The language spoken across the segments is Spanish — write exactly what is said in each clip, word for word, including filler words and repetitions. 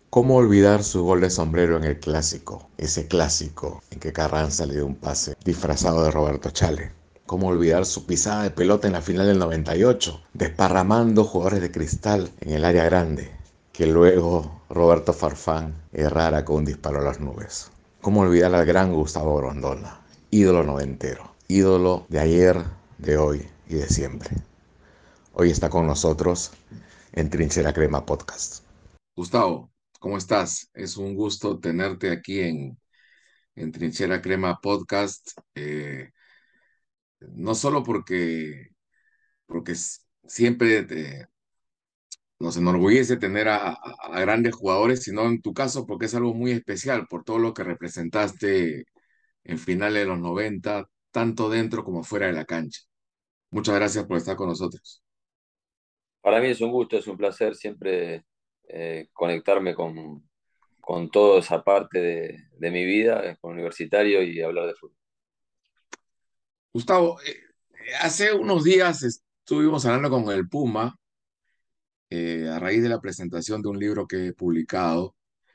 ¿Cómo olvidar su gol de sombrero en el clásico? Ese clásico en que Carranza le dio un pase disfrazado de Roberto Chale. ¿Cómo olvidar su pisada de pelota en la final del noventa y ocho, desparramando jugadores de cristal en el área grande, que luego Roberto Farfán errara con un disparo a las nubes? ¿Cómo olvidar al gran Gustavo Grondona, ídolo noventero, ídolo de ayer, de hoy y de siempre? Hoy está con nosotros en Trinchera Crema Podcast. Gustavo, ¿cómo estás? Es un gusto tenerte aquí en, en Trinchera Crema Podcast. Eh, no solo porque, porque s- siempre te- nos enorgullece tener a, a- a grandes jugadores, sino en tu caso porque es algo muy especial por todo lo que representaste en finales de los noventa, tanto dentro como fuera de la cancha. Muchas gracias por estar con nosotros. Para mí es un gusto, es un placer siempre eh, conectarme con, con toda esa parte de, de mi vida, eh, con universitario y hablar de fútbol. Gustavo, eh, hace unos días estuvimos hablando con el Puma eh, a raíz de la presentación de un libro que he publicado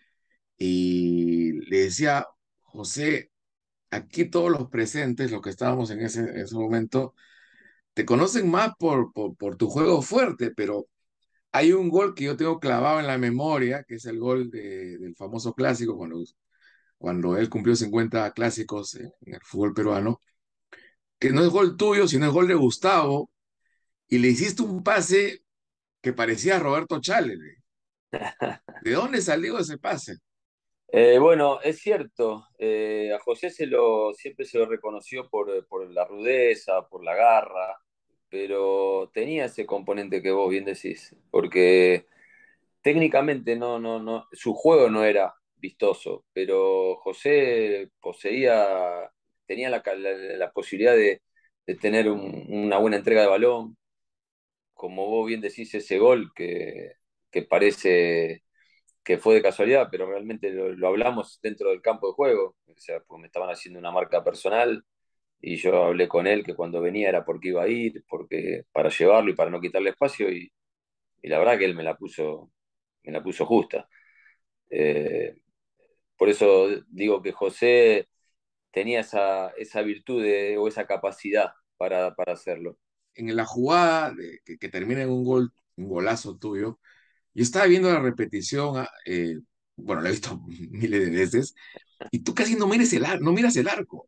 y le decía, José, aquí todos los presentes, los que estábamos en ese, en ese momento, te conocen más por, por, por tu juego fuerte, pero hay un gol que yo tengo clavado en la memoria, que es el gol de- del famoso clásico, cuando, cuando él cumplió cincuenta clásicos en, en el fútbol peruano, que no es gol tuyo, sino es gol de Gustavo, y le hiciste un pase que parecía a Roberto Chale. ¿De dónde salió ese pase? Eh, bueno, es cierto, eh, a José se lo, siempre se lo reconoció por, por la rudeza, por la garra, pero tenía ese componente que vos bien decís, porque técnicamente no, no, no, su juego no era vistoso, pero José poseía, tenía la, la- la posibilidad de, de tener un- una buena entrega de balón, como vos bien decís, ese gol que, que parece que fue de casualidad, pero realmente lo, lo hablamos dentro del campo de juego, o sea, pues me estaban haciendo una marca personal y yo hablé con él que cuando venía era porque iba a ir, porque para llevarlo y para no quitarle espacio y, y la verdad que él me la puso, me la puso justa. Eh, por eso digo que José tenía esa, esa virtud de- o esa capacidad para, para hacerlo. En la jugada de- que, que termina en un gol, un golazo tuyo, yo estaba viendo la repetición, ah, eh, bueno, la he visto miles de veces, y tú casi no miras el, ar- no miras el arco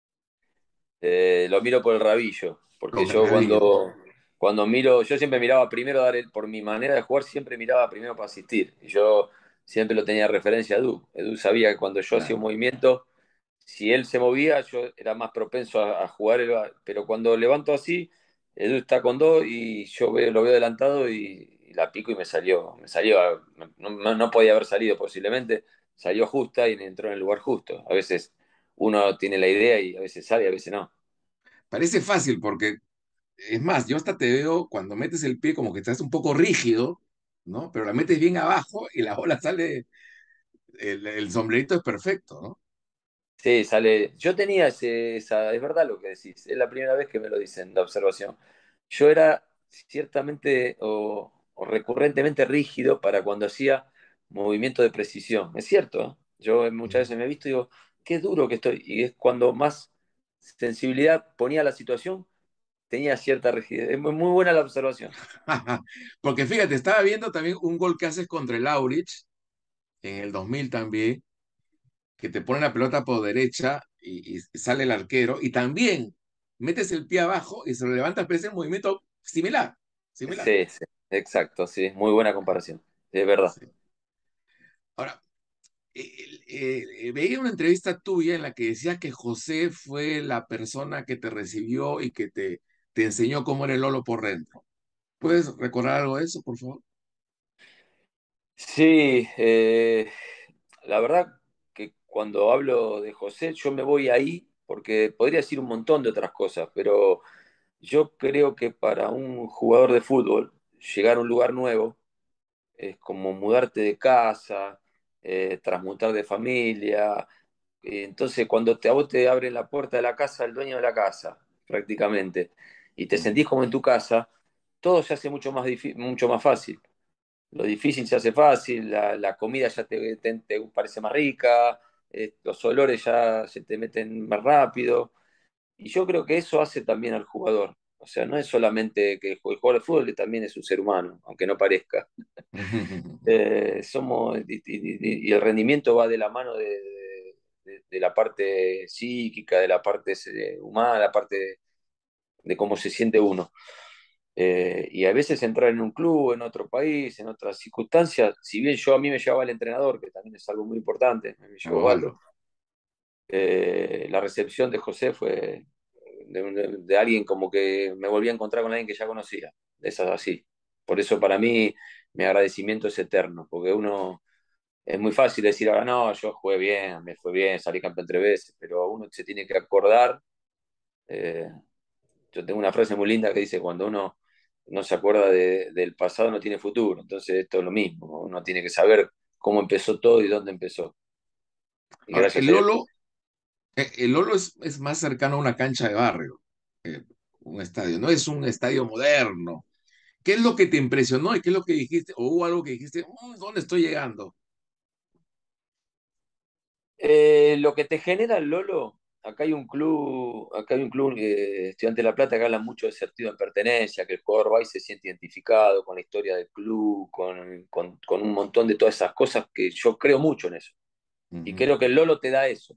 Eh, lo miro por el rabillo, porque con el yo rabillo. cuando, cuando miro, yo siempre miraba primero, dar el- por mi manera de jugar, siempre miraba primero para asistir. Y yo siempre lo tenía de referencia a Edu. Edu sabía que cuando yo hacía un Claro. movimiento, si él se movía, yo era más propenso a, a jugar, el- pero cuando levanto así, Edu está con dos y yo veo, lo veo adelantado y, y la pico y me salió, me salió, no, no- no podía haber salido posiblemente, salió justa y entró en el lugar justo. A veces uno tiene la idea y a veces sale, a veces no. Parece fácil porque, es más, yo hasta te veo cuando metes el pie como que estás un poco rígido, ¿no? Pero la metes bien abajo y la bola sale, el, el sombrerito es perfecto, ¿no? Sí, sale. Yo tenía ese, esa, es verdad lo que decís, es la primera vez que me lo dicen, la observación. Yo era ciertamente o, o recurrentemente rígido para cuando hacía movimiento de precisión. Es cierto, ¿eh? Yo muchas veces me he visto y digo, qué duro que estoy. Y es cuando más sensibilidad ponía a la situación, tenía cierta rigidez. Es muy, muy buena la observación. Porque fíjate, estaba viendo también un gol que haces contra el Aurich en el dos mil también, que te pone la pelota por derecha y, y sale el arquero, y también metes el pie abajo y se lo levantas, pero es un movimiento similar, similar. Sí, sí, exacto, sí, muy buena comparación. Es verdad. Sí. Ahora, eh, eh, eh, veía una entrevista tuya en la que decías que José fue la persona que te recibió y que te, te enseñó cómo era el Lolo por dentro. ¿Puedes recordar algo de eso, por favor? Sí, eh, la verdad que cuando hablo de José, yo me voy ahí porque podría decir un montón de otras cosas, pero yo creo que para un jugador de fútbol, llegar a un lugar nuevo es como mudarte de casa, eh, transmutar de familia. Eh, entonces, cuando te, a vos te abren la puerta de la casa, el dueño de la casa, prácticamente, y te Ujú. sentís como en tu casa, todo se hace mucho más difí- mucho más fácil. lo difícil se hace fácil, la, la comida ya te, te- te parece más rica, eh, los olores ya se te meten más rápido. Y yo creo que eso hace también al jugador. O sea, no es solamente que el jugador de fútbol también es un ser humano, aunque no parezca. Eh, somos, y, y- y el rendimiento va de la mano de, de- de la parte psíquica, de la parte eh, humana, la parte de, de cómo se siente uno. Eh, y a veces entrar en un club, en otro país, en otras circunstancias, si bien yo a mí me llevaba el entrenador, que también es algo muy importante, me llevó Osvaldo, Osvaldo. eh, la recepción de José fue de, de- de alguien como que me volví a encontrar con alguien que ya conocía, de esas así. Por eso para mí mi agradecimiento es eterno, porque uno es muy fácil decir ahora, no, yo jugué bien, me fue bien, salí campeón tres veces, pero uno se tiene que acordar. eh, yo tengo una frase muy linda que dice, cuando uno no se acuerda de- del pasado no tiene futuro, entonces esto es lo mismo, uno tiene que saber cómo empezó todo y dónde empezó. Y Ahora, gracias el a Dios. Lolo, eh, el Lolo es, es más cercano a una cancha de barrio, eh, un estadio, no es un estadio moderno. ¿Qué es lo que te impresionó y qué es lo que dijiste? ¿O hubo algo que dijiste, "Mm, ¿dónde estoy llegando?" Eh, lo que te genera el Lolo, acá hay un club, acá hay un club eh, Estudiante de La Plata que habla mucho de sentido de pertenencia, que el jugador va y se siente identificado con la historia del club, con, con, con un montón de todas esas cosas que yo creo mucho en eso. Y Ujú. creo que el Lolo te da eso.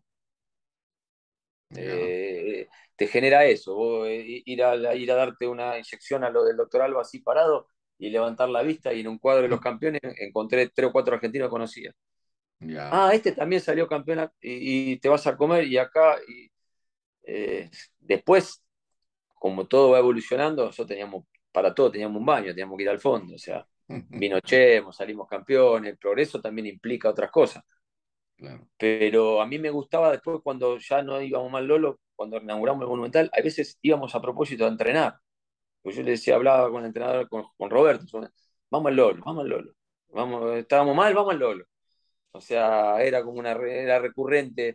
Ya. Eh, te genera eso. Vos, eh, ir, a, ir a darte una inyección a lo del doctor Alba así parado y levantar la vista y en un cuadro de los campeones encontré tres o cuatro argentinos que conocía. Ya. Ah, este también salió campeón y, y te vas a comer y acá. Y, eh, después, como todo va evolucionando, nosotros teníamos, para todo teníamos un baño, teníamos que ir al fondo. O sea, vino Chemo, salimos campeones, el progreso también implica otras cosas. Claro. Pero a mí me gustaba después cuando ya no íbamos mal Lolo, cuando inauguramos el Monumental, a veces íbamos a propósito a entrenar. Pues yo le decía, hablaba con el entrenador, con, con Roberto, vamos al Lolo, vamos al Lolo. Vamos, estábamos mal, vamos al Lolo. O sea, era como una era recurrente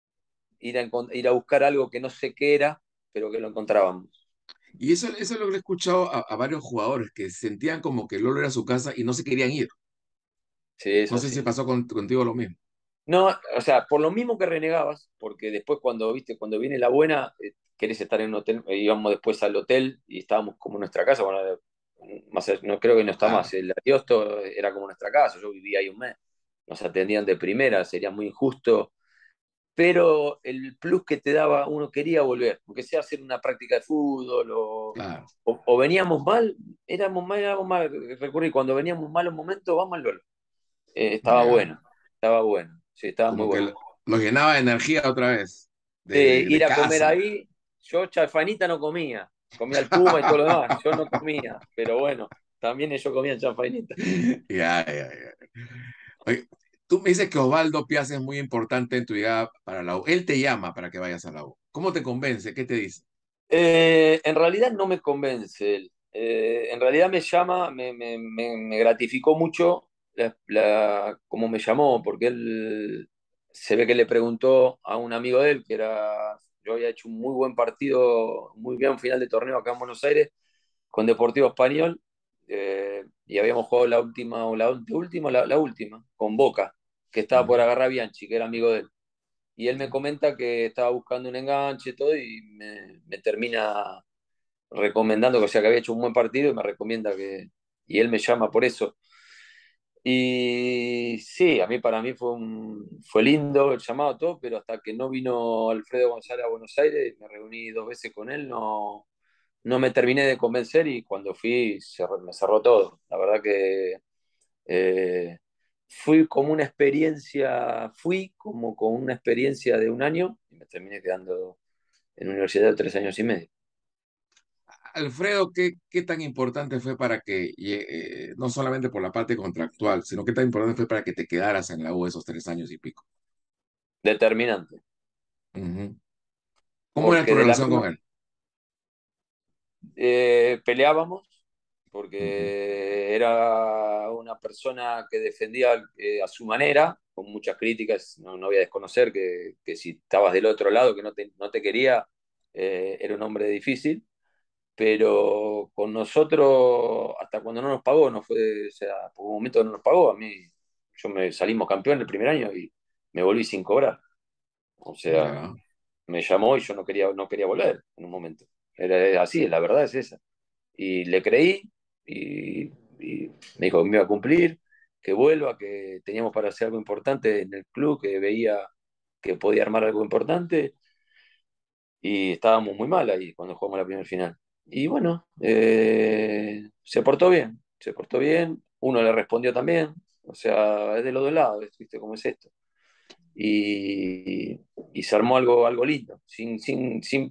ir a, ir a buscar algo que no sé qué era, pero que lo encontrábamos. Y eso, eso es lo que he escuchado a, a varios jugadores que sentían como que Lolo era su casa y no se querían ir. Sí, es No sé si así. pasó con- contigo lo mismo. No, o sea, por lo mismo que renegabas, porque después cuando, viste, cuando viene la buena, eh, querés estar en un hotel, eh, íbamos después al hotel y estábamos como en nuestra casa, bueno, eh, más, allá- no creo que no está más, Claro. el Ariosto era como nuestra casa, yo vivía ahí un mes, nos atendían de primera, sería muy injusto, pero el plus que te daba, uno quería volver, aunque sea hacer una práctica de fútbol o, Claro. o, o veníamos mal, éramos mal, éramos mal, recurrir, cuando veníamos malos momentos, vamos al Lolo. Eh, estaba Ya. bueno, estaba bueno, sí, estaba muy Como que bueno. lo- los llenaba de energía otra vez, Sí, de, de, de ir a comer casa. ahí, yo chanfainita no comía, comía el puma y todo lo demás, yo no comía, pero bueno, también ellos comían chanfainita. Ya, ya, ya. Oye, tú me dices que Osvaldo Piazza es muy importante en tu llegada para la U. Él te llama para que vayas a la U. ¿Cómo te convence? ¿Qué te dice? Eh, en realidad no me convence él. Eh, en realidad me llama, me, me, me, me gratificó mucho la, la, cómo me llamó, porque él se ve que le preguntó a un amigo de él, que era, yo había hecho un muy buen partido, muy bien final de torneo acá en Buenos Aires, con Deportivo Español, eh, y habíamos jugado la última, o la última, la, la última, con Boca, que estaba por Ujú. agarrar a Bianchi, que era amigo de él. Y él me comenta que estaba buscando un enganche y todo, y me, me termina recomendando, que, o sea, que había hecho un buen partido y me recomienda que, y él me llama por eso. Y sí, a mí para mí fue, un, fue lindo el llamado, todo, pero hasta que no vino Alfredo González a Buenos Aires, me reuní dos veces con él, no, no me terminé de convencer y cuando fui cerró- me cerró todo. La verdad que eh, fui como una experiencia, fui como con una experiencia de un año y me terminé quedando en la universidad de tres años y medio. Alfredo, ¿qué, qué tan importante fue para que, eh, no solamente por la parte contractual, sino qué tan importante fue para que te quedaras en la U esos tres años y pico? Determinante, Ujú. ¿Cómo era tu porque de la relación con misma, él? eh, peleábamos, Ujú. porque era una persona que defendía eh, a su manera, con muchas críticas, no, no voy a desconocer que, que si estabas del otro lado, que no te, no te quería, eh, era un hombre difícil, pero con nosotros, hasta cuando no nos pagó, no fue, o sea, por un momento no nos pagó, a mí, yo me salimos campeón el primer año y me volví sin cobrar. O sea, Ya. me llamó y yo no quería, no quería volver en un momento. Era así, la verdad es esa. Y le creí y, y me dijo que me iba a cumplir, que vuelva, que teníamos para hacer algo importante en el club, que veía que podía armar algo importante y estábamos muy mal ahí cuando jugamos la primera final. Y bueno, eh, se portó bien, se portó bien, uno le respondió también, o sea, es de los dos lados, ¿viste cómo es esto? Y, y se armó algo, algo lindo, sin, sin, sin,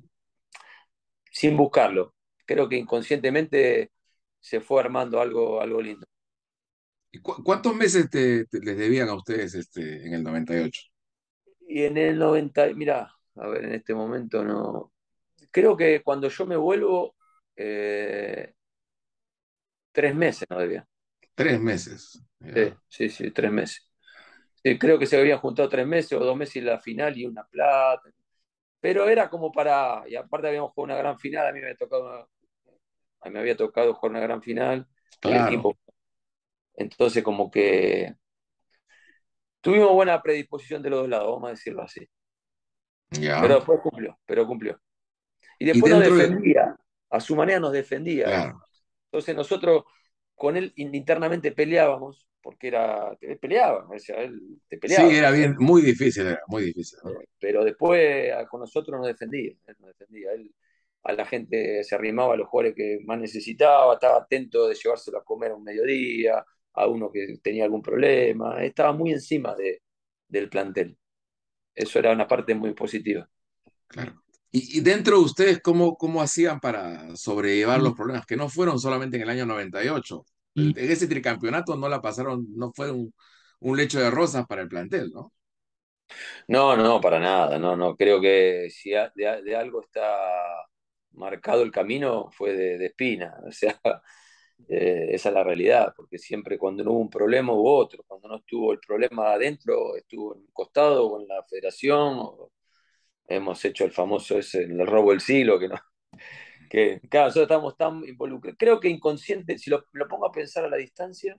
sin buscarlo. Creo que inconscientemente se fue armando algo, algo lindo. ¿Y cu- cuántos meses te, te- les debían a ustedes este, en el noventa y ocho? Y en el noventa, mira, a ver, en este momento no. Creo que cuando yo me vuelvo, eh, tres meses no debía. Tres meses. Sí, Ya. sí, sí, tres meses. Sí, creo que se habían juntado tres meses o dos meses y la final y una plata. Pero era como para. Y aparte habíamos jugado una gran final, a mí me había tocado, a mí me había tocado jugar una gran final, el Claro. equipo. Entonces, como que tuvimos buena predisposición de los dos lados, vamos a decirlo así. Pero Ya. después cumplió, pero cumplió. Y Y después nos dentro de... defendía, a su manera nos defendía él. Claro. Entonces nosotros con él internamente peleábamos, porque era, peleaba, o sea, él te Sí, peleaba, era o sea, bien, muy difícil, era muy difícil, ¿no? pero después a- con nosotros nos defendía, él nos defendía, él a la gente se arrimaba a los jugadores que más necesitaba, estaba atento de llevárselo a comer a un mediodía, a uno que tenía algún problema, estaba muy encima de, del plantel. Eso era una parte muy positiva. Claro. Y, y dentro de ustedes, ¿cómo, cómo hacían para sobrellevar los problemas? Que no fueron solamente en el año noventa y ocho. El- en ese tricampeonato no la pasaron, no fue un, un lecho de rosas para el plantel, ¿no? No, no, para nada, no, no, creo que si a- de, de algo está marcado el camino fue de, de Espina, o sea, eh, esa es la realidad, porque siempre cuando no hubo un problema hubo otro, cuando no estuvo el problema adentro, estuvo en un costado o en la federación, o hemos hecho el famoso ese, el robo del siglo, que no, que claro, nosotros estamos tan involucrados, creo que inconsciente, si lo, lo pongo a pensar a la distancia,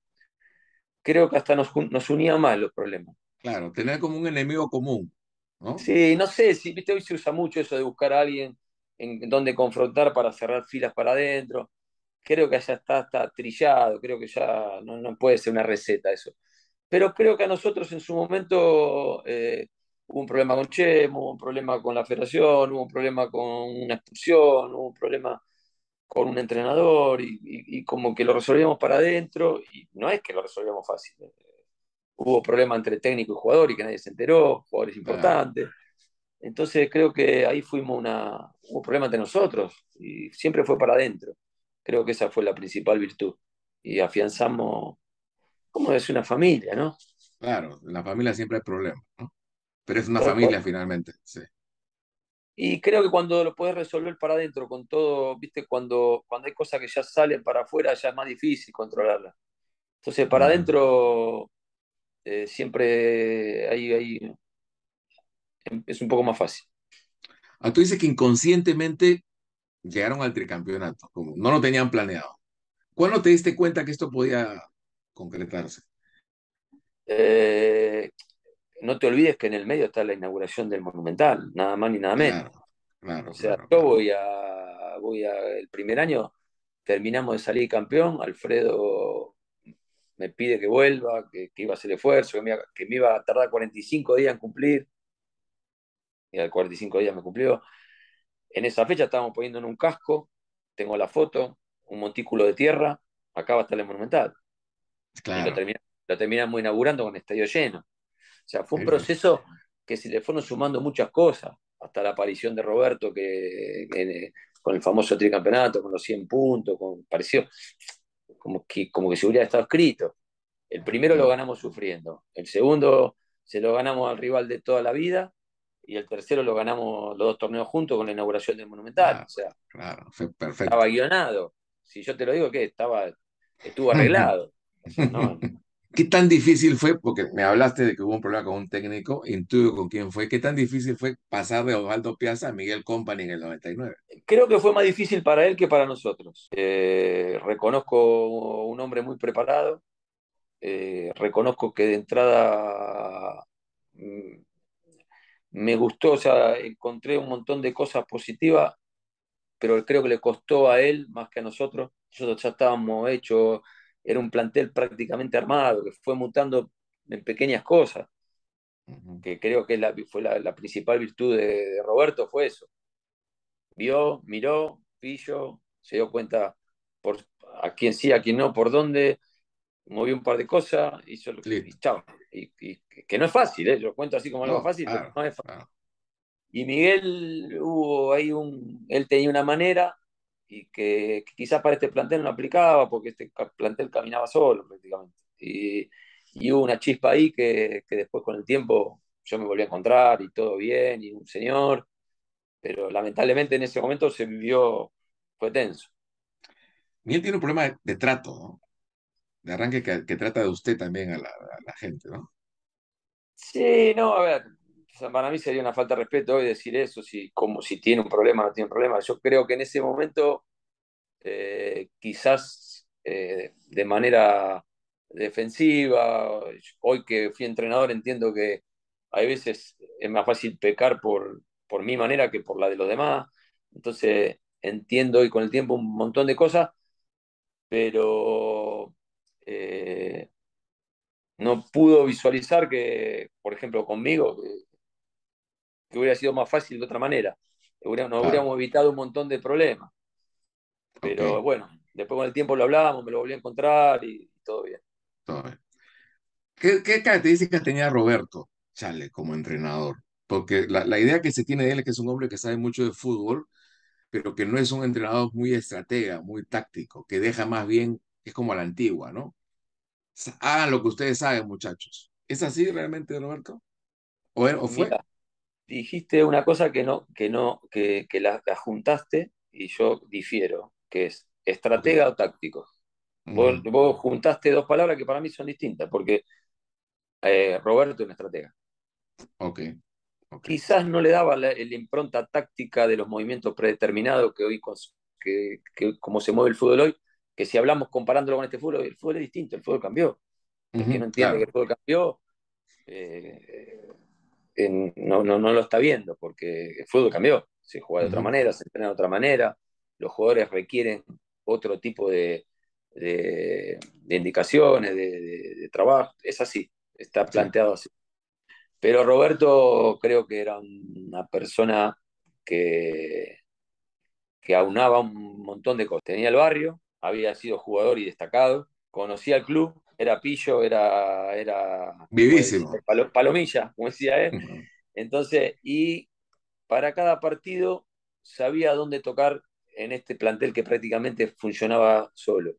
creo que hasta nos, jun- nos unía más los problemas. Claro, tener como un enemigo común, ¿no? Sí, no sé, si viste, hoy se usa mucho eso de buscar a alguien en, en donde confrontar para cerrar filas para adentro. Creo que ya está, está trillado, creo que ya no, no puede ser una receta eso. Pero creo que a nosotros en su momento eh, hubo un problema con Chemo, hubo un problema con la federación, hubo un problema con una expulsión, hubo un problema con un entrenador y, y- y como que lo resolvíamos para adentro y no es que lo resolvíamos fácil. eh. Hubo problema entre técnico y jugador y que nadie se enteró, jugadores Claro, importantes. Entonces creo que ahí fuimos una, hubo un problema entre nosotros y siempre fue para adentro. Creo que esa fue la principal virtud. Y afianzamos, como es una familia, ¿no? claro, en la familia siempre hay problemas, ¿no? Pero es una Tal cual. familia finalmente, sí. Y creo que cuando lo puedes resolver para adentro con todo, viste, cuando, cuando hay cosas que ya salen para afuera, ya es más difícil controlarlas. Entonces para Ujú. adentro eh, siempre hay, hay- es un poco más fácil. Ah, tú dices que inconscientemente llegaron al tricampeonato, como no lo tenían planeado. ¿Cuándo te diste cuenta que esto podía concretarse? Eh, no te olvides que en el medio está la inauguración del Monumental, nada más ni nada menos. Claro, claro, O sea, claro, yo claro. voy a, voy a, el primer año terminamos de salir campeón, Alfredo me pide que vuelva, que, que iba a hacer el esfuerzo, que me, iba, que me iba a tardar cuarenta y cinco días en cumplir, y al cuarenta y cinco días me cumplió. En esa fecha estábamos poniendo en un casco, tengo la foto, un montículo de tierra, acá va a estar el Monumental, y lo, Claro. termina, lo terminamos inaugurando con estadio lleno. O sea, fue un Sí, sí, sí. proceso que se le fueron sumando muchas cosas, hasta la aparición de Roberto que, que con el famoso tricampeonato, con los cien puntos, con, pareció como que, como que se hubiera estado escrito. El primero lo Ujú. ganamos sufriendo, el segundo se lo ganamos al rival de toda la vida y el tercero lo ganamos los dos torneos juntos con la inauguración del Monumental. Claro, O sea, claro, fue estaba perfecto. guionado. Si yo te lo digo, que estaba, estuvo arreglado. O sea, no. ¿Qué tan difícil fue? Porque me hablaste de que hubo un problema con un técnico, intuyo con quién fue. ¿Qué tan difícil fue pasar de Osvaldo Piazza a Miguel Company en el noventa y nueve? Creo que fue más difícil para él que para nosotros. Eh, reconozco un hombre muy preparado, eh, reconozco que de entrada mm, me gustó, o sea, encontré un montón de cosas positivas, pero creo que le costó a él más que a nosotros. Nosotros ya estábamos hechos, era un plantel prácticamente armado, que fue mutando en pequeñas cosas, Ujú. que creo que la, fue la, la, principal virtud de, de Roberto fue eso. Vio, miró, pillo, se dio cuenta por a quién sí, a quién no, por dónde, movió un par de cosas, hizo, y Listo. chao. Y, y, que no es fácil, ¿eh? Lo cuento así como algo No, fácil, pero claro, no es fácil. claro. Y Miguel, hubo ahí un, él tenía una manera y que, que quizás para este plantel no aplicaba porque este plantel caminaba solo prácticamente. Y, y hubo una chispa ahí que, que después con el tiempo yo me volví a encontrar y todo bien, y un señor, pero lamentablemente en ese momento se vivió, fue tenso. Miguel tiene un problema de, de trato, ¿no? De arranque que, que trata de usted también a la, a la gente, ¿no? Sí, no, a ver, o sea, para mí sería una falta de respeto hoy decir eso, si, como si tiene un problema o no tiene un problema. Yo creo que en ese momento, eh, quizás eh, de manera defensiva, hoy que fui entrenador entiendo que hay veces es más fácil pecar por, por mi manera que por la de los demás. Entonces entiendo hoy con el tiempo un montón de cosas, pero eh, no pudo visualizar que, por ejemplo, conmigo, que, que hubiera sido más fácil de otra manera. Hubiera- nos Claro, hubiéramos evitado un montón de problemas. ok, Pero bueno, después con el tiempo lo hablábamos, me lo volví a encontrar y, y todo bien. todo bien. ¿Qué, qué características tenía Roberto Chale como entrenador? Porque la, la idea que se tiene de él es que es un hombre que sabe mucho de fútbol, pero que no es un entrenador muy estratega, muy táctico, que deja más bien, es como a la antigua, ¿no? Sa- Hagan lo que ustedes saben, muchachos. ¿Es así realmente, Roberto? ¿O, era- o fue? Mira, dijiste una cosa que no, que no, que, que la, la juntaste y yo difiero, que es Ok. estratega o táctico. Vos, Ujú. vos juntaste dos palabras que para mí son distintas, porque eh, Roberto es un estratega. Ok, ok. Quizás no le daba la, la impronta táctica de los movimientos predeterminados que hoy, cons- que, que como se mueve el fútbol hoy, que si hablamos comparándolo con este fútbol, el fútbol es distinto, el fútbol cambió. El que no Ujú, entiende que el claro, fútbol cambió, eh, en- no, no, no lo está viendo, porque el fútbol cambió. Se juega de otra ujú, manera, se entrena de otra manera, los jugadores requieren otro tipo de, de, de indicaciones, de, de, de trabajo. Es así, está sí, planteado así. Pero Roberto creo que era una persona que, que aunaba un montón de cosas. Tenía el barrio, había sido jugador y destacado, conocía el club, era pillo, era, era como decía, vivísimo. palo- palomilla, como decía él. Ujú, Entonces, y para cada partido sabía dónde tocar en este plantel que prácticamente funcionaba solo.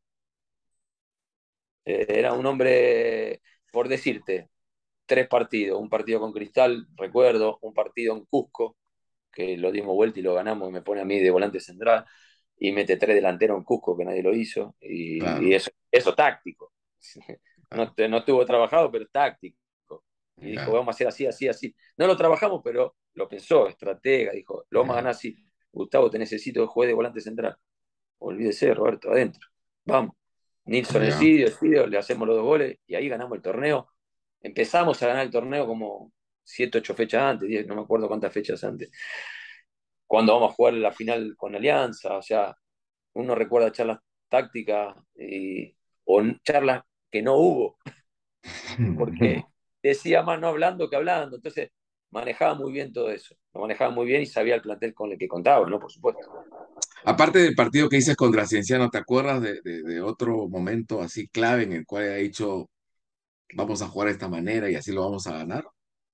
Eh, era un hombre, por decirte, tres partidos, un partido con Cristal, recuerdo, un partido en Cusco, que lo dimos vuelta y lo ganamos, y me pone a mí de volante central, y mete tres delanteros en Cusco, que nadie lo hizo, y, y claro, eso, eso táctico. No, claro, no estuvo trabajado, pero táctico. Y dijo, ya, vamos a hacer así, así, así. No lo trabajamos, pero lo pensó, estratega, dijo, lo vamos a ya, ganar así. Gustavo, te necesito que juegue de volante central. Olvídese, Roberto, adentro. Vamos. Nilsson el ya. Sidio, el Sidio, le hacemos los dos goles y ahí ganamos el torneo. Empezamos a ganar el torneo como siete, ocho fechas antes, diez, no me acuerdo cuántas fechas antes. Cuando vamos a jugar la final con Alianza, o sea, uno recuerda charlas tácticas y, o charlas que no hubo, porque decía más no hablando que hablando. Entonces, manejaba muy bien todo eso. Lo manejaba muy bien y sabía el plantel con el que contaba, ¿no? Por supuesto. Aparte del partido que dices contra Cienciano, ¿te acuerdas de, de- de otro momento así clave en el cual ha dicho, vamos a jugar de esta manera y así lo vamos a ganar?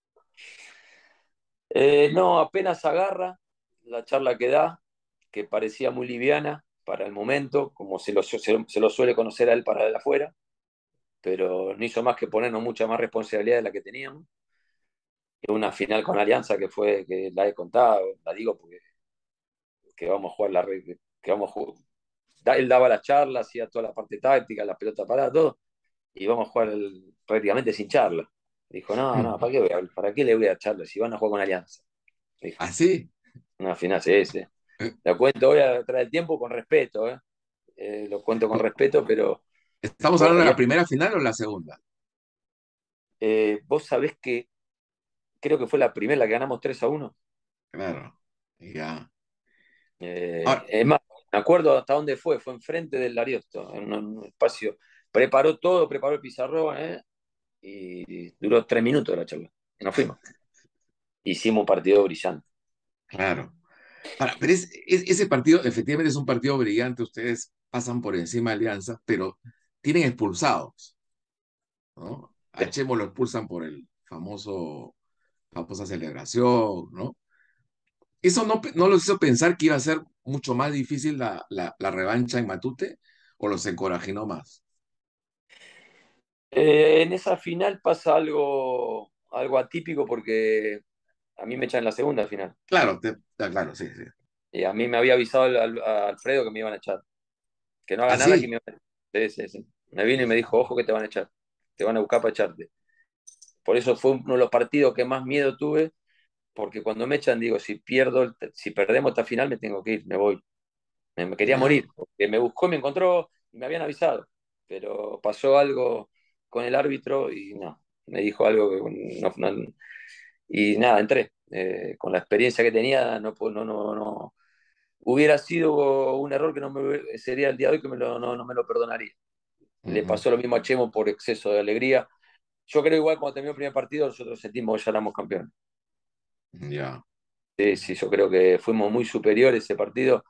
Eh, no, apenas agarra la charla que da, que parecía muy liviana para el momento, como se lo, se, se lo suele conocer a él para de afuera, pero no hizo más que ponernos mucha más responsabilidad de la que teníamos. Es una final con Alianza que fue, que la he contado, la digo porque que vamos a jugar la que vamos a jugar. Él daba las charlas, hacía toda la parte táctica, la pelota parada, todo. y vamos a jugar el- prácticamente sin charla. Dijo, no, no, ¿para qué, voy a- ¿para qué le voy a charla si van a jugar con Alianza? Dijo, ¿Así? una final sí, sí. Lo cuento hoy a través del tiempo con respeto, ¿eh? Eh, lo cuento con respeto, pero ¿Estamos por hablando de ahí, la primera final o la segunda? eh, vos sabés que creo que fue la primera la que ganamos tres a uno. Claro, ya. Eh, Ahora, es más, me acuerdo hasta dónde fue, fue enfrente del Ariosto, en un, un espacio. Preparó todo, preparó el pizarrón, ¿eh? Y duró tres minutos la charla. Y nos fuimos. Hicimos un partido brillante. claro. Ahora, pero es- es- ese partido efectivamente es un partido brillante. Ustedes pasan por encima de Alianza, pero tienen expulsados, ¿no? A Chemo lo expulsan por el famoso, famosa celebración, ¿no? ¿Eso no, no los hizo pensar que iba a ser mucho más difícil la, la, la revancha en Matute o los encorajinó más? Eh, en esa final pasa algo, algo atípico porque a mí me echan en la segunda final. Claro, te- ah, claro, sí, sí. Y a mí me había avisado al- al- a Alfredo que me iban a echar. Que no haga nada, que Así. me iban a echar. Sí, sí, sí. Me vino y me dijo, ojo que te van a echar. Te van a buscar para echarte. Por eso fue uno de los partidos que más miedo tuve, porque cuando me echan, digo, si pierdo, el- si perdemos esta final, me tengo que ir, me voy. Me, me quería Ya. morir, porque me buscó, me encontró y me habían avisado. Pero pasó algo con el árbitro y no, me dijo algo que no, no- y nada, entré. Eh, con la experiencia que tenía, no, no, no, no, hubiera sido un error que no me, sería el día de hoy que me lo, no, no me lo perdonaría. Le Ujú. pasó lo mismo a Chemo por exceso de alegría. Yo creo igual cuando terminó el primer partido, nosotros sentimos que ya éramos campeones. Ya. Sí, sí, yo creo que fuimos muy superiores ese partido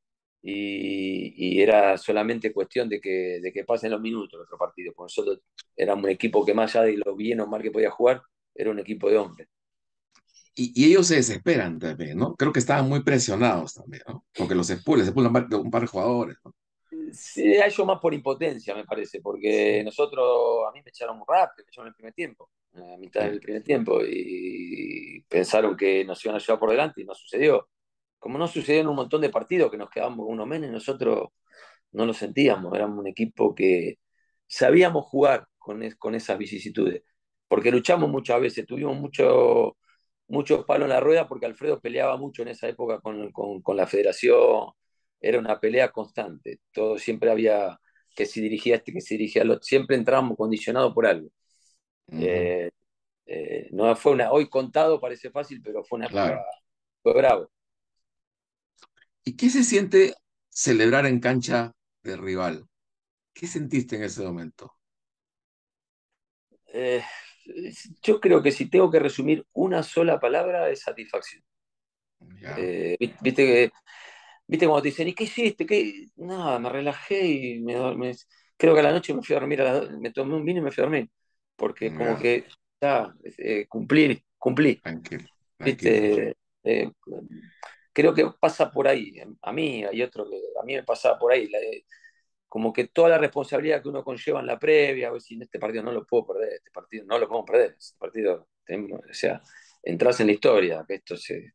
y, y era solamente cuestión de que, de que pasen los minutos el otro partido. Porque nosotros éramos un equipo que más allá de lo bien o mal que podía jugar, era un equipo de hombres. Y, y ellos se desesperan también, ¿no? Creo que estaban muy presionados también, ¿no? Porque los expulsan, se expulsan un par, un par de jugadores, ¿no? Sí, a ellos más por impotencia, me parece, porque Sí, nosotros, a mí me echaron muy rápido, me echaron en el primer tiempo, a mitad sí. del primer tiempo, y pensaron que nos iban a llevar por delante y no sucedió. Como no sucedió en un montón de partidos que nos quedábamos con uno menos, nosotros no lo sentíamos, éramos un equipo que sabíamos jugar con, es, con esas vicisitudes, porque luchamos muchas veces, tuvimos mucho, muchos palos en la rueda porque Alfredo peleaba mucho en esa época con, con, con la federación, era una pelea constante, todo siempre había que si dirigía este, que si dirigía al otro, siempre entrábamos condicionados por algo. Ujú. Eh, eh, no fue una, hoy contado parece fácil, pero fue una época, Claro. fue bravo. ¿Y qué se siente celebrar en cancha de rival? ¿Qué sentiste en ese momento? Eh, yo creo que si tengo que resumir una sola palabra es satisfacción. Ya. Eh, viste que, viste cuando te dicen, ¿y qué hiciste? ¿Qué? Nada, me relajé y me, dormí. Creo que a la noche me fui a dormir, a la- me tomé un vino y me fui a dormir, porque como Ya. que ya, eh, cumplir, cumplí, Tranquilo, tranquilo. viste. Eh, creo que pasa por ahí. A mí hay otro que a mí me pasaba por ahí. La- como que toda la responsabilidad que uno conlleva en la previa, o si en este partido no lo puedo perder, este partido no lo podemos perder, este partido, tenemos, o sea, entras en la historia, que esto se,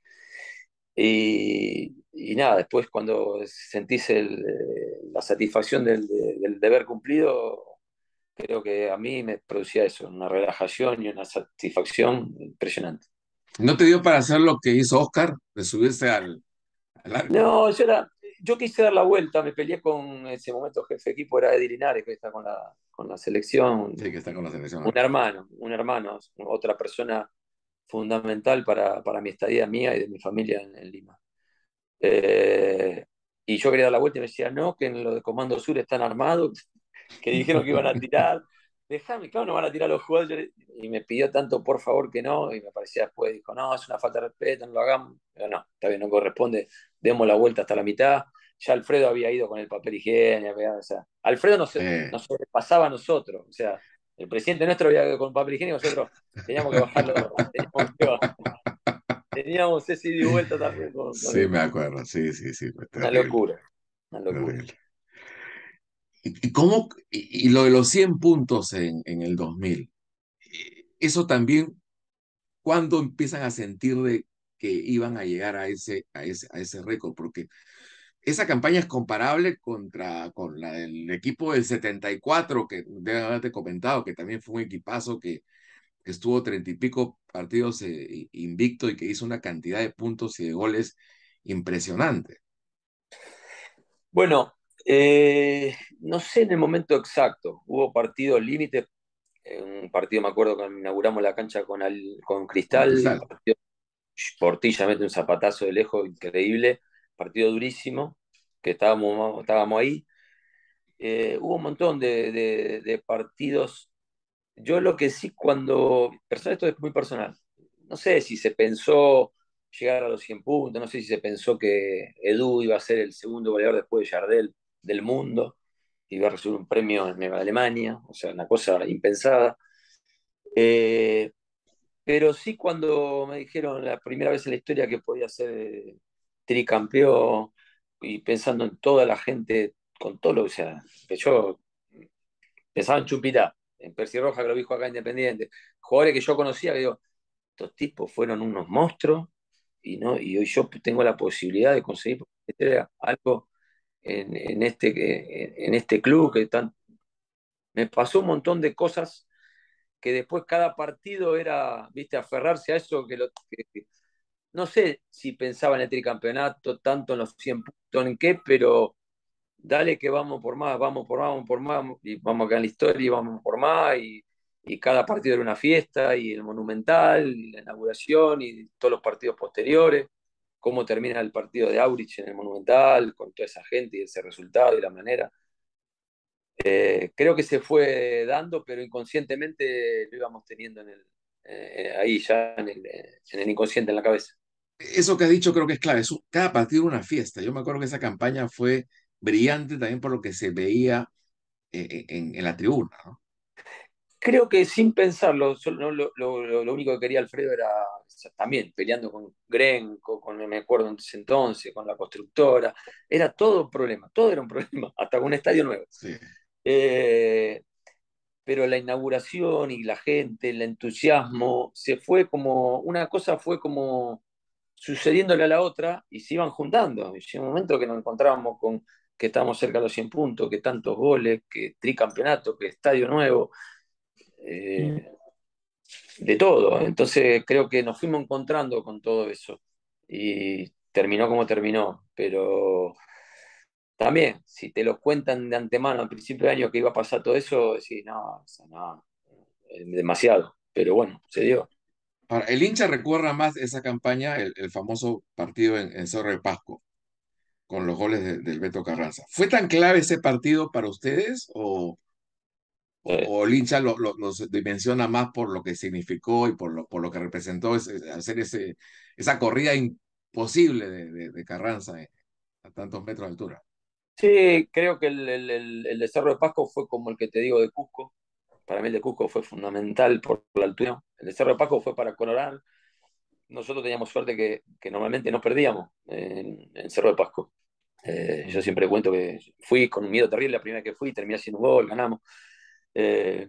y, y nada, después cuando sentís el, eh, la satisfacción del, del, deber cumplido, creo que a mí me producía eso, una relajación y una satisfacción impresionante. ¿No te dio para hacer lo que hizo Oscar, de subirse al, al arco? No, yo, era, yo quise dar la vuelta, me peleé con en ese momento jefe de equipo, era Eddie Linares, que está con la, con la selección, Sí, que está con la selección un ahora. hermano, un hermano, otra persona fundamental para, para mi estadía mía y de mi familia en, en Lima. Eh, y yo quería dar la vuelta y me decía, no, que en lo de Comando Sur están armados, que dijeron que iban a tirar. Déjame, claro, no van a tirar los jugadores. Y me pidió tanto, por favor, que no. Y me parecía después, dijo, no, es una falta de respeto, no lo hagamos. Pero no, está bien, no corresponde. Demos la vuelta hasta la mitad. Ya Alfredo había ido con el papel higiénico. O sea, Alfredo nos, Sí. nos sobrepasaba a nosotros. O sea, el presidente nuestro había ido con papel higiénico, nosotros teníamos que bajarlo. Teníamos, que bajar. Teníamos ese ida y vuelta también con, con Sí, él. me acuerdo. Sí, sí, sí, fue Una terrible, locura, una locura. terrible. ¿Y, y cómo, y, y lo de los cien puntos en, en el dos mil? eh, eso también, ¿cuándo empiezan a sentir de que iban a llegar a ese, a ese, a ese récord? Porque esa campaña es comparable contra, con la del equipo del setenta y cuatro, que debe haberte comentado, que también fue un equipazo que, que estuvo treinta y pico partidos eh, invicto y que hizo una cantidad de puntos y de goles impresionante. Bueno, eh, no sé en el momento exacto, hubo partidos límites, un partido me acuerdo que inauguramos la cancha con, al, con Con Cristal, Cristal. partido, Portilla mete un zapatazo de lejos increíble, partido durísimo, que estábamos, estábamos ahí. Eh, hubo un montón de, de, de partidos. Yo lo que sí cuando, personal, esto es muy personal, no sé si se pensó llegar a los cien puntos, no sé si se pensó que Edu iba a ser el segundo goleador después de Jardel del mundo, que iba a recibir un premio en Alemania, o sea, una cosa impensada. Eh, pero sí cuando me dijeron la primera vez en la historia que podía ser eh, tricampeón y pensando en toda la gente, con todo lo que sea, que yo pensaba en Chumpitá, en Percy Roja, que lo dijo acá Independiente, jugadores que yo conocía, que digo, estos tipos fueron unos monstruos y, no, y hoy yo tengo la posibilidad de conseguir algo en, en este, en, en este club que tan, me pasó un montón de cosas que después cada partido era, viste, aferrarse a eso que, lo, que no sé si pensaba en el tricampeonato, tanto en los cien puntos, en qué, pero dale que vamos por más, vamos por más, vamos por más, y vamos acá en la historia y vamos por más, y, y cada partido era una fiesta, y el Monumental, y la inauguración, y todos los partidos posteriores, cómo termina el partido de Aurich en el Monumental, con toda esa gente y ese resultado y la manera. Eh, creo que se fue dando, pero inconscientemente lo íbamos teniendo en el, eh, ahí ya en el, en el inconsciente, en la cabeza. Eso que has dicho creo que es clave. Es un- cada partido era una fiesta. Yo me acuerdo que esa campaña fue brillante también por lo que se veía eh, eh, en, en la tribuna, ¿no? Creo que sin pensarlo, solo, lo, lo, lo, único que quería Alfredo era también peleando con Grenco, con, me acuerdo en ese entonces, con la constructora. Era todo un problema, todo era un problema, hasta con un estadio nuevo. Sí. Eh, pero la inauguración y la gente, el entusiasmo, se fue como, una cosa fue como sucediéndole a la otra y se iban juntando. Y llegó un momento que nos encontrábamos con que estábamos cerca de los cien puntos, que tantos goles, que tricampeonato, que estadio nuevo. Eh, de todo. Entonces creo que nos fuimos encontrando con todo eso y terminó como terminó. Pero también, si te lo cuentan de antemano al principio de año que iba a pasar todo eso, decís, no, o sea, no, es demasiado. Pero bueno, se dio. Ahora, el hincha recuerda más esa campaña, el, el famoso partido en, en Cerro de Pasco, con los goles de- del Beto Carranza. ¿Fue tan clave ese partido para ustedes o, o, Eh, o el hincha lo, lo- los dimensiona más por lo que significó y por lo, por lo que representó ese- hacer ese, esa corrida imposible de, de- de Carranza eh, a tantos metros de altura? sí, creo que el, el, el, el de Cerro de Pasco fue como el que te digo de Cusco. Para mí el de Cusco fue fundamental por la altura. El de Cerro de Pasco fue para colorar. Nosotros teníamos suerte que, que normalmente no perdíamos en, en Cerro de Pasco. Eh, yo Ujú. siempre cuento que fui con un miedo terrible la primera vez que fui, terminé haciendo un gol, ganamos. Eh,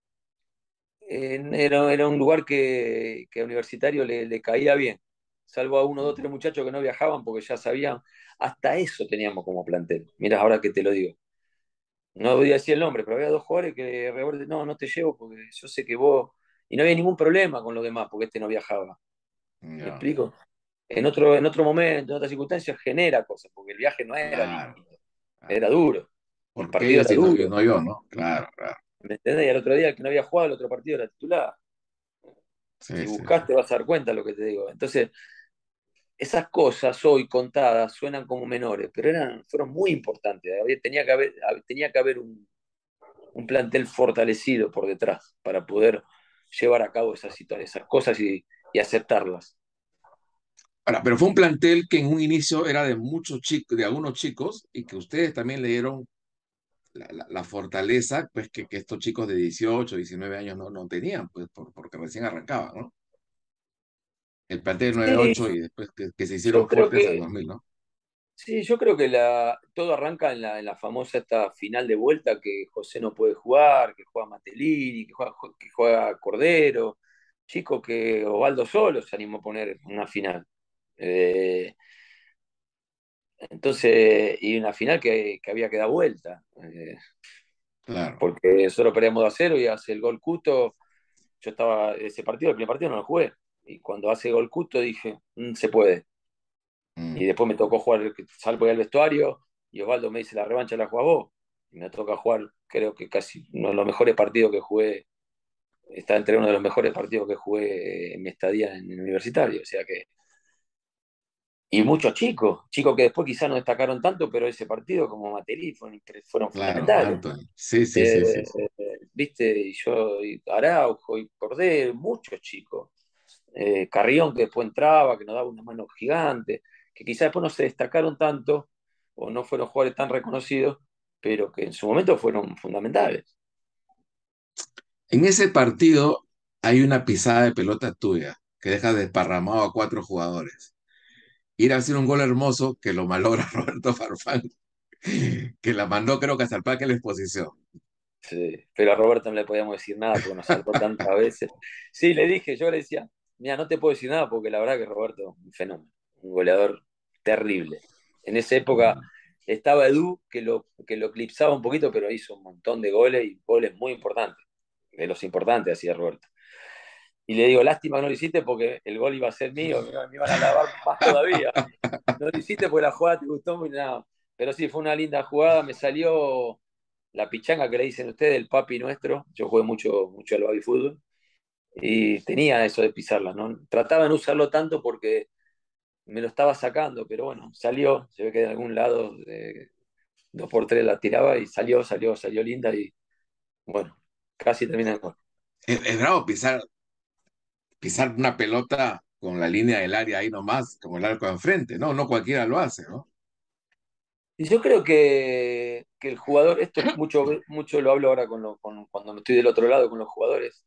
era, era un lugar que, que a Universitario le, le caía bien, salvo a uno, dos, tres muchachos que no viajaban porque ya sabían, hasta eso teníamos como plantel. Mira, ahora que te lo digo. No voy a decir el nombre, pero había dos jugadores que Reborde, no, no te llevo porque yo sé que vos. Y no había ningún problema con los demás porque este no viajaba. ¿Me Ya, explico? En otro, en otro momento, en otras circunstancias, genera cosas, porque el viaje no era claro, lindo, claro. era duro, el Porque partido ellos era y no, y duro, no yo, ¿no? Claro, claro. ¿me entendés? Y al otro día el que no había jugado, el otro partido era titular. Sí, Si sí, sí. buscás te vas a dar cuenta de lo que te digo. Entonces, esas cosas hoy contadas suenan como menores, pero eran, fueron muy importantes. Había- Tenía que haber, tenía que haber un, un plantel fortalecido por detrás para poder llevar a cabo esas, esas cosas y, y aceptarlas. Ahora, pero fue un plantel que en un inicio era de muchos chicos, de algunos chicos, y que ustedes también le dieron la, la- la fortaleza, pues que, que estos chicos de dieciocho diecinueve años no, no tenían, pues por- porque recién arrancaban, ¿no? El plantel de nueve Sí, ocho y después que, que se yo hicieron creo fuertes al que dos mil, ¿no? sí, yo creo que la, todo arranca en la, en la famosa esta final de vuelta que José no puede jugar, que juega Matelini, que juega, que juega Cordero, chico que Osvaldo solo se animó a poner en una final. Eh, Entonces, y una final que, que había que dar vuelta, eh, Claro. porque solo perdíamos dos a cero y hace el gol Cuto. Yo estaba, ese partido, el primer partido no lo jugué. Y cuando hace gol Cuto dije, "Mm, se puede". Y Mm, después me tocó jugar, salgo al vestuario y Osvaldo me dice, la revancha la jugás vos. Y me toca jugar, creo que casi uno de los mejores partidos que jugué, está entre uno de los mejores partidos que jugué en mi estadía en el universitario. O sea que, y muchos chicos, chicos que después quizás no destacaron tanto, pero ese partido como Materí fueron, fueron claro, fundamentales. Anthony. Sí, sí, sí, sí, Eh, sí. eh, Viste, y yo, y Araujo, y Cordero, muchos chicos. Eh, Carrión que después entraba, que nos daba una mano gigante, que quizás después no se destacaron tanto o no fueron jugadores tan reconocidos, pero que en su momento fueron fundamentales. En ese partido hay una pisada de pelota tuya que deja desparramado a cuatro jugadores. Ir a hacer un gol hermoso que lo malogra Roberto Farfán, que la mandó creo que hasta el parque de la exposición. Sí, pero a Roberto no le podíamos decir nada porque nos salvó tantas veces. Sí, le dije, yo le decía, mira, no te puedo decir nada porque la verdad que Roberto, un fenómeno, un goleador terrible. En esa época Mm, estaba Edu, que lo, que lo eclipsaba un poquito, pero hizo un montón de goles y goles muy importantes. De los importantes hacía Roberto. Y le digo, lástima que no lo hiciste porque el gol iba a ser mío, me, me iban a lavar más todavía. No lo hiciste porque la jugada te gustó muy nada. Pero sí, fue una linda jugada, me salió la pichanga que le dicen ustedes, el papi nuestro. Yo jugué mucho, mucho al baby fútbol y tenía eso de pisarla, ¿no? Trataba de no usarlo tanto porque me lo estaba sacando, pero bueno, salió, se ve que de algún lado eh, dos por tres la tiraba y salió, salió, salió linda y bueno, casi termina el gol. Es, es bravo pisar, pisar una pelota con la línea del área ahí nomás, como el arco de enfrente, ¿no? No cualquiera lo hace, ¿no? Y yo creo que, que el jugador, esto es mucho, mucho lo hablo ahora con lo- con- cuando me estoy del otro lado con los jugadores.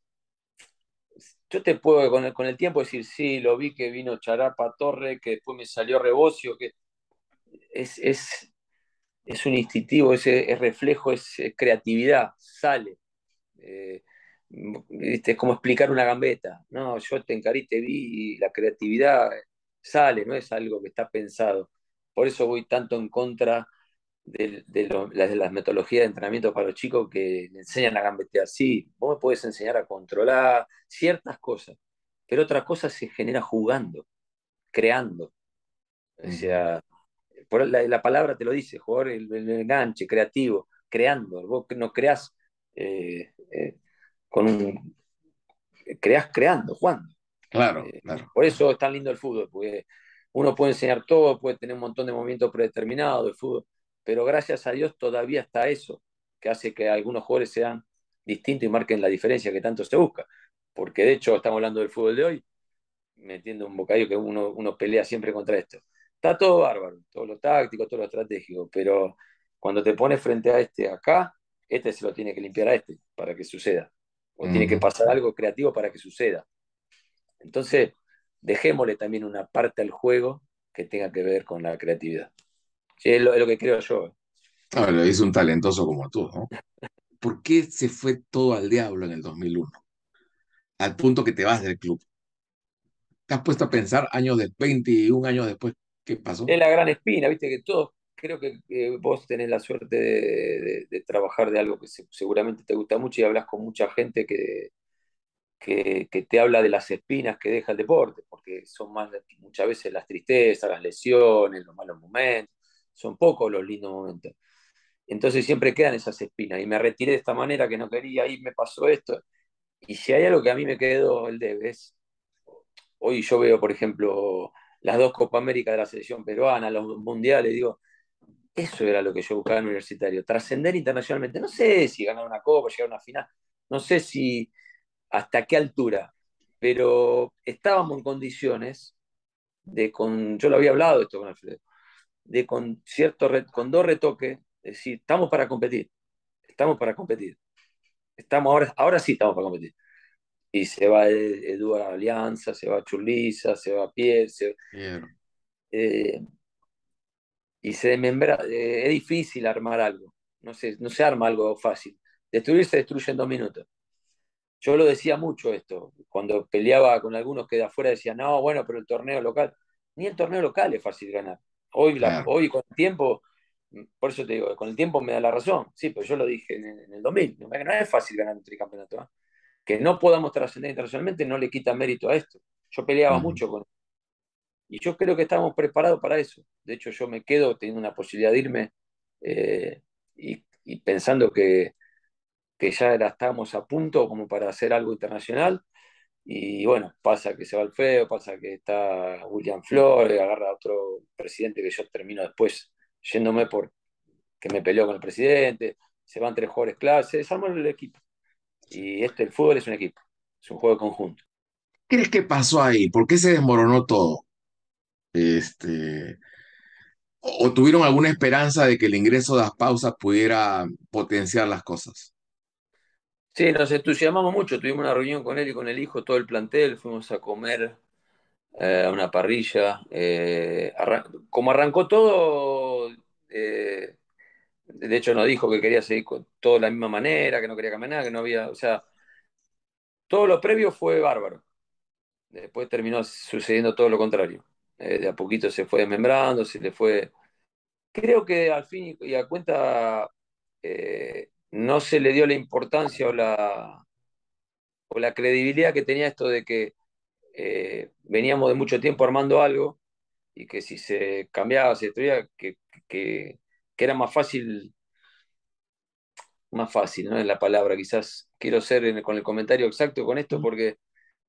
Yo te puedo con el, con el tiempo decir, sí, lo vi que vino Charapa Torre, que después me salió Rebocio, que es, es, es un instintivo, es, es reflejo, es, es creatividad, sale. Eh, ¿Viste? Es como explicar una gambeta. No, yo te encaré, te vi y la creatividad sale, no es algo que está pensado. Por eso voy tanto en contra de, de, lo, de las metodologías de entrenamiento para los chicos que le enseñan a gambetear. Sí, vos me puedes enseñar a controlar ciertas cosas, pero otras cosas se genera jugando, creando. O Ujú. sea, por la, la palabra te lo dice, jugador, el, el enganche, creativo, creando. Vos no creás eh, eh, con un. Creás creando, jugando. Claro, Eh, claro. por eso es tan lindo el fútbol, porque uno puede enseñar todo, puede tener un montón de movimientos predeterminados de fútbol, pero gracias a Dios todavía está eso, que hace que algunos jugadores sean distintos y marquen la diferencia que tanto se busca. Porque de hecho estamos hablando del fútbol de hoy, metiendo un bocadillo que uno, uno pelea siempre contra esto. Está todo bárbaro, todo lo táctico, todo lo estratégico, pero cuando te pones frente a este acá, este se lo tiene que limpiar a este para que suceda. O tiene que Ujú. pasar algo creativo para que suceda. Entonces, dejémosle también una parte al juego que tenga que ver con la creatividad. Sí, es lo, es lo que creo yo. Ah, lo hizo un talentoso como tú, ¿no? ¿Por qué se fue todo al diablo en el dos mil uno? Al punto que te vas del club. ¿Te has puesto a pensar años de veintiún años después qué pasó? Es la gran espina, viste que todos, creo que eh, vos tenés la suerte de, de- de trabajar de algo que se- seguramente te gusta mucho y hablas con mucha gente que, que, que te habla de las espinas que deja el deporte, porque son más muchas veces las tristezas, las lesiones, los malos momentos, son pocos los lindos momentos. Entonces siempre quedan esas espinas y me retiré de esta manera que no quería y me pasó esto. Y si hay algo que a mí me quedó el debe es, hoy yo veo, por ejemplo, las dos Copa América de la selección peruana, los mundiales, digo, eso era lo que yo buscaba en universitario, trascender internacionalmente. No sé si ganar una Copa, llegar a una final, no sé si hasta qué altura, pero estábamos en condiciones de, con, yo lo había hablado esto con Alfredo, de con, cierto, con dos retoques, decir, estamos para competir, estamos para competir, estamos ahora, ahora sí estamos para competir. Y se va Edu a Alianza, se va Churliza, se va Piel, se, Quiero. eh, y se desmembra. Eh, es difícil armar algo, no se, no se arma algo fácil. Destruir se destruye en dos minutos. Yo lo decía mucho esto, cuando peleaba con algunos que de afuera decían, no, bueno, pero el torneo local, ni el torneo local es fácil ganar. Hoy, la, claro. hoy con el tiempo, por eso te digo, con el tiempo me da la razón. Sí, pero yo lo dije en, en el dos mil. No es fácil ganar un tricampeonato. ¿Eh? Que no podamos trascender internacionalmente no le quita mérito a esto. Yo peleaba Ujú. mucho con y yo creo que estamos preparados para eso. De hecho, yo me quedo teniendo una posibilidad de irme eh, y, y, pensando que, que ya la estábamos a punto como para hacer algo internacional. Y bueno, pasa que se va el feo, pasa que está William Flores, agarra a otro presidente que yo termino después yéndome por que me peleó con el presidente, se van tres jugadores clases, se desarmó el equipo. Y este, el fútbol es un equipo, es un juego de conjunto. ¿Qué crees que pasó ahí? ¿Por qué se desmoronó todo? Este, o, o tuvieron alguna esperanza de que el ingreso de las pausas pudiera potenciar las cosas? Sí, nos entusiasmamos mucho, tuvimos una reunión con él y con el hijo, todo el plantel, fuimos a comer eh, a una parrilla. Eh, arran como arrancó todo, eh, de hecho nos dijo que quería seguir con todo de la misma manera, que no quería cambiar nada, que no había, o sea, todo lo previo fue bárbaro. Después terminó sucediendo todo lo contrario. Eh, de a poquito se fue desmembrando, se le fue. Creo que al fin y a cuenta eh, no se le dio la importancia o la, o la credibilidad que tenía esto de que eh, veníamos de mucho tiempo armando algo y que si se cambiaba, se destruía, que, que, que era más fácil, más fácil, ¿no? Es la palabra, quizás quiero ser en- con el comentario exacto con esto porque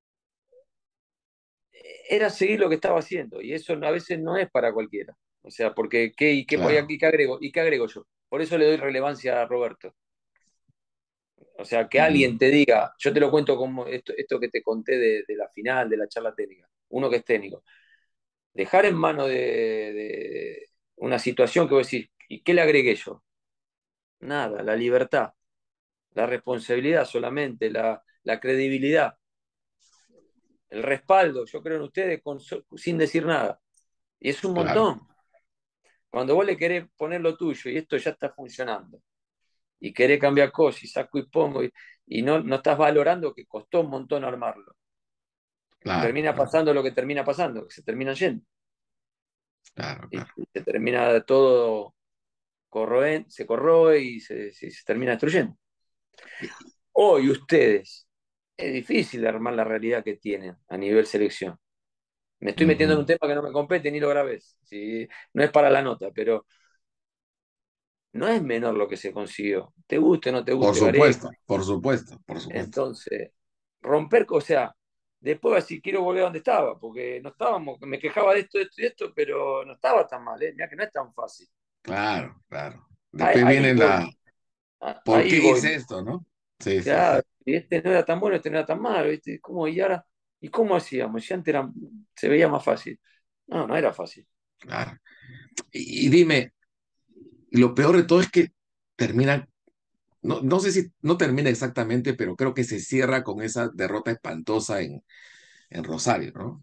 era seguir lo que estaba haciendo y eso a veces no es para cualquiera. O sea, porque ¿qué, y qué, Claro. y qué agrego? ¿Y qué agrego yo? Por eso le doy relevancia a Roberto. O sea, que Ujú. alguien te diga, yo te lo cuento como esto, esto que te conté de, de la final, de la charla técnica, uno que es técnico, dejar en mano de, de una situación que vos decís, ¿y qué le agregué yo? Nada, la libertad, la responsabilidad solamente, la, la credibilidad, el respaldo, yo creo en ustedes con, sin decir nada. Y es un Claro, montón. Cuando vos le querés poner lo tuyo y esto ya está funcionando, y querés cambiar cosas y saco y pongo, y, y no, no estás valorando que costó un montón armarlo. claro, Termina claro, pasando lo que termina pasando, que se termina yendo. claro, Y claro. se termina todo corroen, se corroe y se, se, se termina destruyendo. Y- Hoy ustedes, es difícil armar la realidad que tienen a nivel selección. Me estoy metiendo en un ujú. tema que no me compete ni lo grabés. ¿Sí? No es para la nota, pero no es menor lo que se consiguió. Te guste o no te Por guste, Gareca. supuesto, por supuesto, por supuesto. Entonces, romper, o sea, después si quiero volver a donde estaba, porque no estábamos, me quejaba de esto, de esto y de esto, pero no estaba tan mal, ¿eh? Mira que no es tan fácil. Claro, claro. Ahí, Después ahí viene voy, la, ¿por ahí qué voy. hice esto, no? Sí, sí, sí. Claro, y este no era tan bueno, este no era tan malo, ¿viste? ¿Cómo, y ahora, ¿y cómo hacíamos? Si antes era, se veía más fácil. No, no era fácil. Claro. Y, y dime, lo peor de todo es que termina, no, no sé si no termina exactamente, pero creo que se cierra con esa derrota espantosa en, en Rosario, ¿no?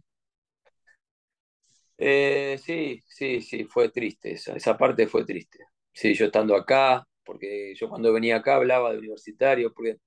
Eh, sí, sí, sí, fue triste esa, esa parte fue triste. Sí, yo estando acá, porque yo cuando venía acá hablaba de universitario, porque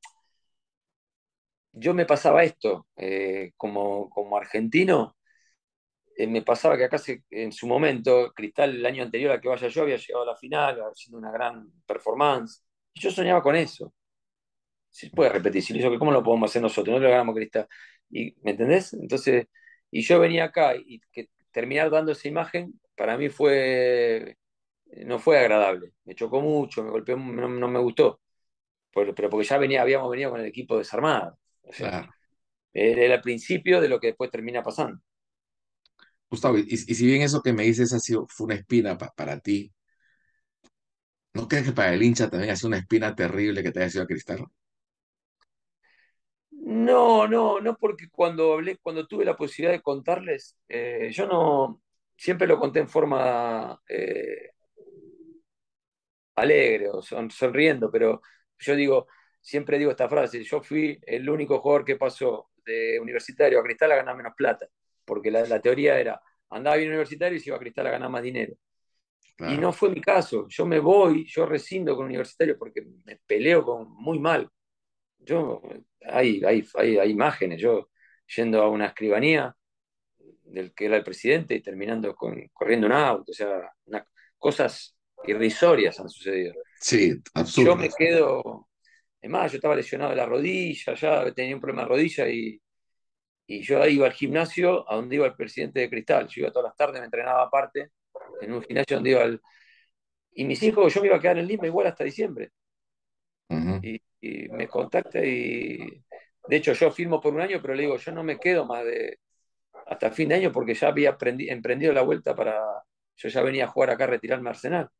yo me pasaba esto, eh, como, como argentino, eh, me pasaba que acá se- en su momento, Cristal el año anterior a que vaya yo había llegado a la final, haciendo una gran performance, y yo soñaba con eso. Si puede repetir, si lo hizo, ¿cómo lo podemos hacer nosotros? No lo ganamos Cristal. Y, ¿me entendés? Entonces, y yo venía acá y que terminar dando esa imagen, para mí fue, no fue agradable. Me chocó mucho, me golpeó, no, no me gustó. Pero, pero porque ya venía, habíamos venido con el equipo desarmado. O sea, Claro. era el principio de lo que después termina pasando. Gustavo, y, y si bien eso que me dices ha sido, fue una espina pa- para ti, ¿no crees que para el hincha también ha sido una espina terrible que te haya sido a Cristal? No, no, no, porque cuando hablé, cuando tuve la posibilidad de contarles, eh, yo no, siempre lo conté en forma eh, alegre o son, sonriendo, pero yo digo, siempre digo esta frase, yo fui el único jugador que pasó de Universitario a Cristal a ganar menos plata, porque la, la teoría era, andaba bien Universitario y se iba a Cristal a ganar más dinero. Y no Claro, fue mi caso, yo me voy, yo rescindo con Universitario porque me peleo con, muy mal. Yo, hay, hay, hay, hay imágenes, yo yendo a una escribanía, del que era el presidente y terminando con, corriendo un auto. O sea, una, cosas irrisorias han sucedido. Sí, Yo me absurdas. quedo, es más, yo estaba lesionado de la rodilla, ya tenía un problema de rodilla y, y yo iba al gimnasio a donde iba el presidente de Cristal. Yo iba todas las tardes, me entrenaba aparte en un gimnasio donde iba el... Y mis hijos, yo me iba a quedar en Lima igual hasta diciembre. Ujú, Y, y me contacta y... De hecho, yo firmo por un año, pero le digo, yo no me quedo más de hasta fin de año porque ya había aprendi- emprendido la vuelta para... Yo ya venía a jugar acá a retirarme a Arsenal.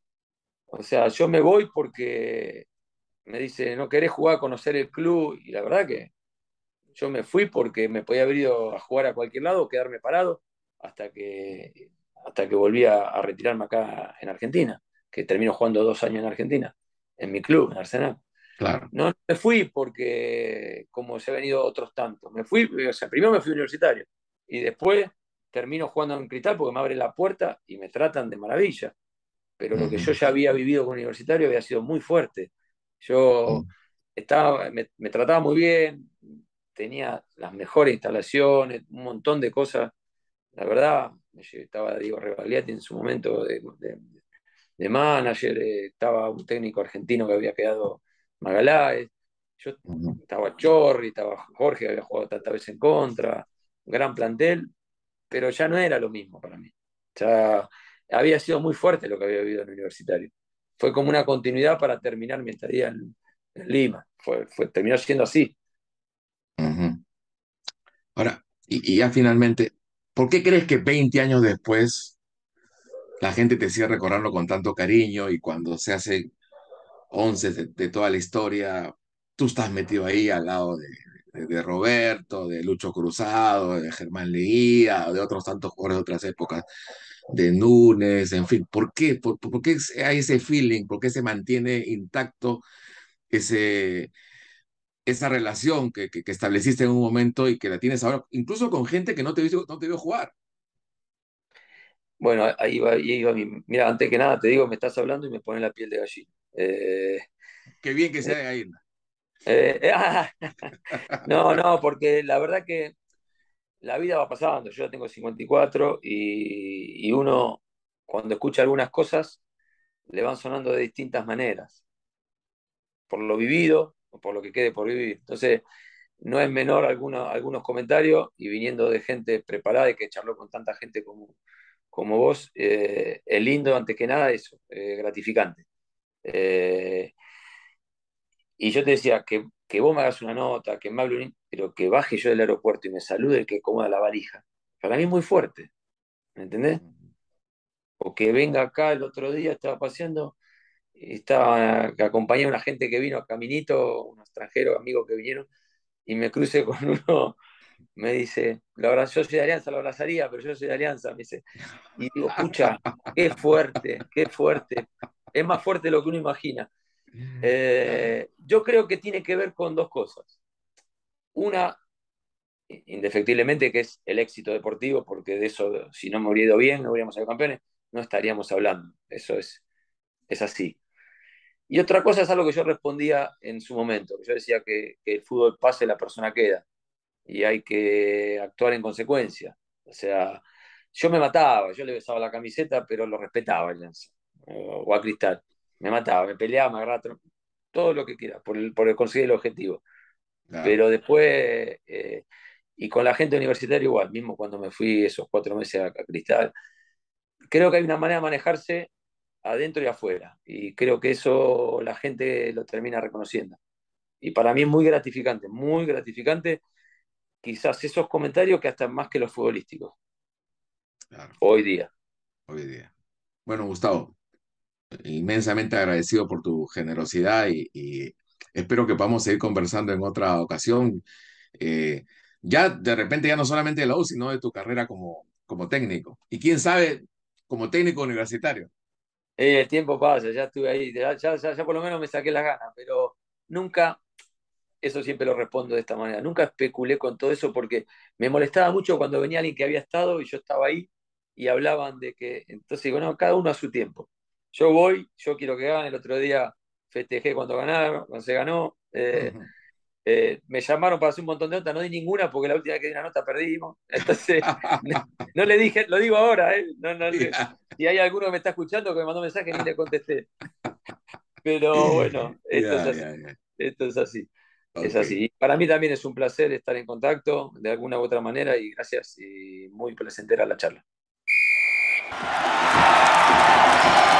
O sea, yo me voy porque me dice, ¿no querés jugar a conocer el club? Y la verdad que yo me fui porque me podía haber ido a jugar a cualquier lado, quedarme parado, hasta que, hasta que volví a, a retirarme acá en Argentina, que termino jugando dos años en Argentina, en mi club, en Arsenal. claro. No me fui porque, como se han venido otros tantos, me fui, o sea, primero me fui universitario y después termino jugando en Cristal porque me abren la puerta y me tratan de maravilla. Pero lo que Ujú, yo ya había vivido con universitario había sido muy fuerte. Yo estaba, me, me trataba muy bien, tenía las mejores instalaciones, un montón de cosas. La verdad, estaba Diego Rebagliati en su momento de, de, de manager, eh, estaba un técnico argentino que había quedado Magaláes, yo ujú. estaba Chorri, estaba Jorge, que había jugado tantas veces en contra, un gran plantel, pero ya no era lo mismo para mí. Ya había sido muy fuerte lo que había vivido en el universitario. Fue como una continuidad para terminar mi estadía en, en Lima. Fue, fue, terminó siendo así. Ujú. Ahora, y, y ya finalmente, ¿por qué crees que veinte años después la gente te sigue recordando con tanto cariño y cuando se hace once de, de toda la historia, tú estás metido ahí al lado de, de- de Roberto, de Lucho Cruzado, de Germán Leguía, de otros tantos jugadores de otras épocas, de Núñez, en fin? ¿Por qué? ¿Por, por qué hay ese feeling? ¿Por qué se mantiene intacto ese, esa relación que, que, que estableciste en un momento y que la tienes ahora, incluso con gente que no te vio, no te vio jugar? Bueno, ahí va, ahí va mi... Mira, antes que nada te digo, me estás hablando y me pone la piel de gallina. Eh, Qué bien que eh, sea de ahí. eh, eh, ah, no, no, porque la verdad que la vida va pasando. Yo ya tengo cincuenta y, cuatro y, y uno, cuando escucha algunas cosas, le van sonando de distintas maneras, por lo vivido o por lo que quede por vivir. Entonces, no es menor alguno- algunos comentarios y viniendo de gente preparada y que charló con tanta gente como, como vos, eh, es lindo antes que nada eso, eh, gratificante. Eh, y yo te decía que, que vos me hagas una nota, que me hable, un- pero que baje yo del aeropuerto y me salude el que acomoda la valija. Para mí es muy fuerte, ¿me entendés? O que venga acá el otro día, estaba paseando, y estaba, que acompañé a una gente que vino a Caminito, unos extranjeros amigos que vinieron, y me crucé con uno, me dice, la verdad, yo soy de Alianza, lo abrazaría, pero yo soy de Alianza, me dice. Y digo, pucha, qué fuerte, qué fuerte. Es más fuerte de lo que uno imagina. Eh, yo creo que tiene que ver con dos cosas. Una, indefectiblemente, que es el éxito deportivo, porque de eso, si no me hubiera ido bien, no hubiéramos sido campeones, no estaríamos hablando. Eso es, es así. Y otra cosa es algo que yo respondía en su momento, que yo decía que, que el fútbol pasa y la persona queda, y hay que actuar en consecuencia. O sea, yo me mataba, yo le besaba la camiseta, pero lo respetaba a Alianza o a Cristal. Me mataba, me peleaba, me agarraba, todo lo que quiera, por el, por el conseguir el objetivo. Claro. Pero después, eh, y con la gente universitaria igual, mismo cuando me fui esos cuatro meses a, a Cristal, creo que hay una manera de manejarse adentro y afuera. Y creo que eso la gente lo termina reconociendo. Y para mí es muy gratificante, muy gratificante, quizás esos comentarios que hasta más que los futbolísticos, Claro, hoy día. hoy día. Bueno, Gustavo, inmensamente agradecido por tu generosidad y, y espero que podamos seguir conversando en otra ocasión. Eh, ya de repente ya no solamente de la U, sino de tu carrera como, como técnico. Y quién sabe, como técnico universitario. Eh, el tiempo pasa, ya estuve ahí, ya, ya, ya, ya por lo menos me saqué las ganas, pero nunca, eso siempre lo respondo de esta manera, nunca especulé con todo eso porque me molestaba mucho cuando venía alguien que había estado y yo estaba ahí y hablaban de que, entonces bueno, cada uno a su tiempo. Yo voy, yo quiero que gane, el otro día festejé cuando ganaron, cuando se ganó, eh, Eh, me llamaron para hacer un montón de notas, no di ninguna porque la última vez que di una nota perdimos. Entonces, no, no le dije, lo digo ahora, ¿eh? No, no, Ya, si hay alguno que me está escuchando que me mandó mensaje, ni le contesté. Pero bueno, esto es ya, así. ya, ya. Esto es así. Es Ok. así. Y para mí también es un placer estar en contacto de alguna u otra manera y gracias y muy placentera la charla.